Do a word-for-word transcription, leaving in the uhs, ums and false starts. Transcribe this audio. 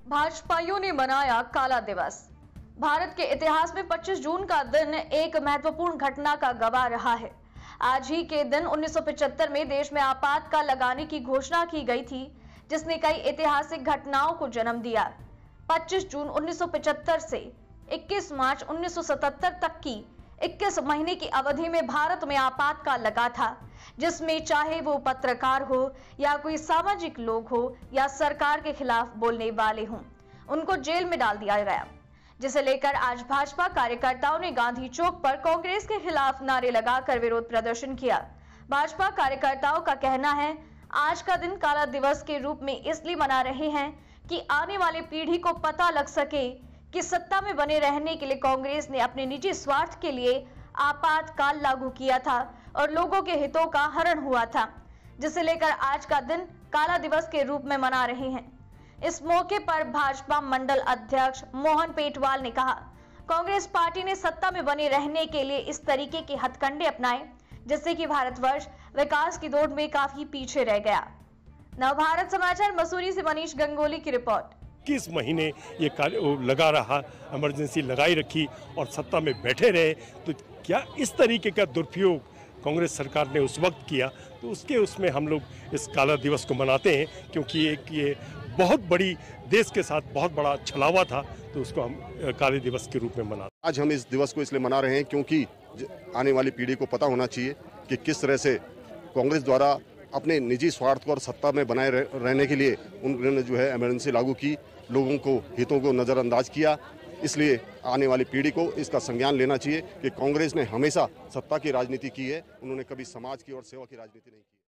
भाजपाइयों ने मनाया काला दिवस। भारत के इतिहास में पच्चीस जून का दिन एक महत्वपूर्ण घटना का गवाह रहा है। आज ही के दिन उन्नीस सौ पचहत्तर में देश में आपातकाल लगाने की घोषणा की गई थी, जिसने कई ऐतिहासिक घटनाओं को जन्म दिया। पच्चीस जून उन्नीस सौ पचहत्तर से इक्कीस मार्च उन्नीस सौ सतहत्तर तक की इक्कीस महीने की अवधि में भारत में आपातकाल लगा था, जिसमें चाहे वो पत्रकार हो या कोई सामाजिक लोग हो या सरकार के खिलाफ बोलने वाले हों, उनको जेल में डाल दिया गया। जिसे लेकर आज भाजपा कार्यकर्ताओं ने गांधी चौक पर कांग्रेस के खिलाफ नारे लगाकर विरोध प्रदर्शन किया। भाजपा कार्यकर्ताओं का कहना है, आज का दिन काला दिवस के रूप में इसलिए मना रहे हैं कि आने वाली पीढ़ी को पता लग सके कि सत्ता में बने रहने के लिए कांग्रेस ने अपने निजी स्वार्थ के लिए आपातकाल लागू किया था और लोगों के हितों का हरण हुआ था, जिसे लेकर आज का दिन काला दिवस के रूप में मना रहे हैं। इस मौके पर भाजपा मंडल अध्यक्ष मोहन पेटवाल ने कहा, कांग्रेस पार्टी ने सत्ता में बने रहने के लिए इस तरीके के हथकंडे अपनाए, जिससे कि भारतवर्ष विकास की दौड़ में काफी पीछे रह गया। नवभारत समाचार मसूरी से मनीष गंगोली की रिपोर्ट। इक्कीस महीने ये लगा रहा, इमरजेंसी लगाई रखी और सत्ता में बैठे रहे, तो क्या इस तरीके का दुरुपयोग कांग्रेस सरकार ने उस वक्त किया, तो उसके उसमें हम लोग इस काला दिवस को मनाते हैं, क्योंकि एक ये बहुत बड़ी देश के साथ बहुत बड़ा छलावा था, तो उसको हम काले दिवस के रूप में मनाते हैं। आज हम इस दिवस को इसलिए मना रहे हैं क्योंकि आने वाली पीढ़ी को पता होना चाहिए कि किस तरह से कांग्रेस द्वारा अपने निजी स्वार्थ को और सत्ता में बनाए रहने के लिए उन्होंने जो है इमरजेंसी लागू की, लोगों को हितों को नज़रअंदाज किया। इसलिए आने वाली पीढ़ी को इसका संज्ञान लेना चाहिए कि कांग्रेस ने हमेशा सत्ता की राजनीति की है, उन्होंने कभी समाज की और सेवा की राजनीति नहीं की।